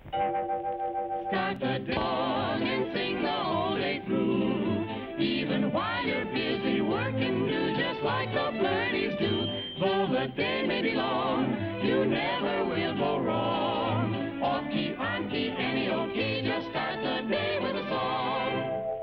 Start the day long and sing the whole day through. Even while you're busy working, do just like the birdies do. Though the day may be long, you never will go wrong. Off key, on key, any old key, just start the day with a song.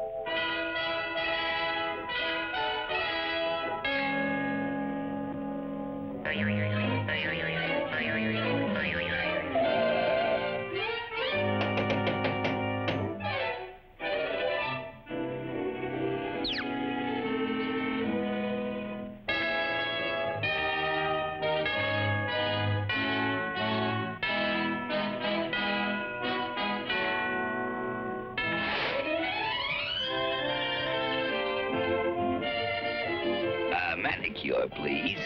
Manicure, please.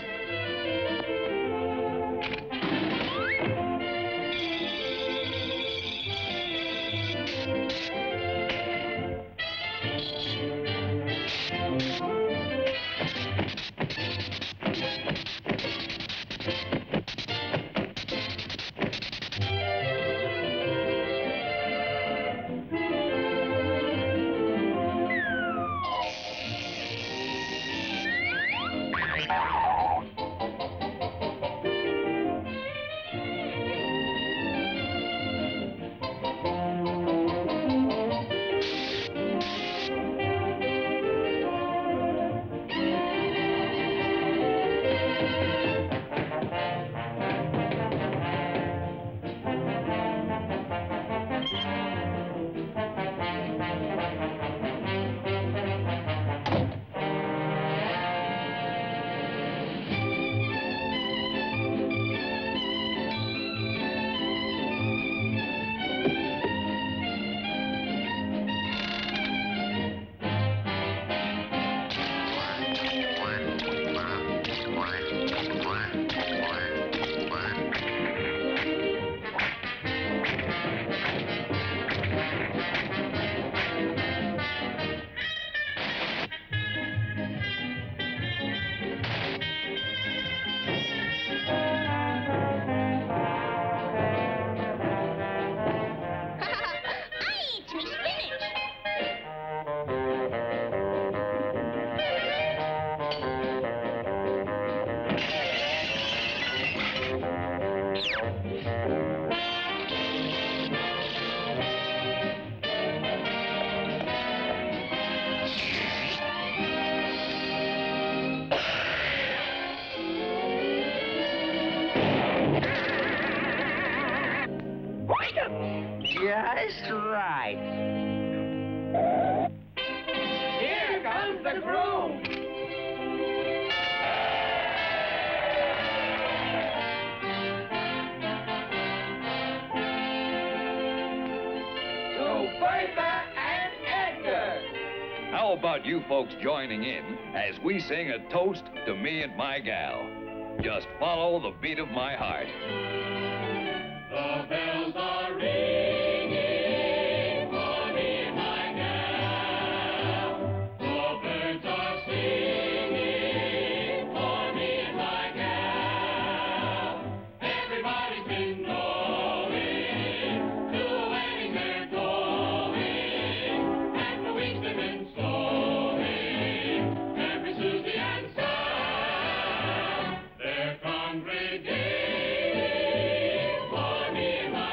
Just right. Here comes the groom. To Bertha and Edgar. How about you folks joining in as we sing a toast to me and my gal? Just follow the beat of my heart. The bells are ringing for me and my gal. The birds are singing for me and my gal. Everybody's been knowing to a wedding they're going, and the weeks they've been sowing. Every Susie and Sam, they're congregating for me and my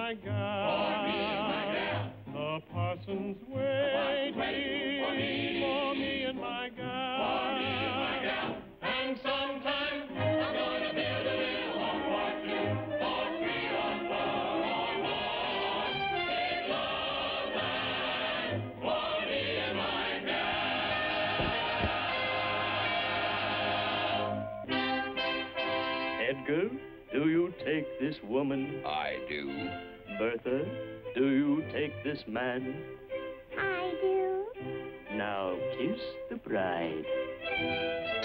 my gal. The parson's waiting for me and my gal. And sometime I'm gonna build a little home for two, or three, or four, or more. Big love land for me and my gal. Edgar, do you take this woman? I do. Bertha, do you take this man? I do. Now kiss the bride.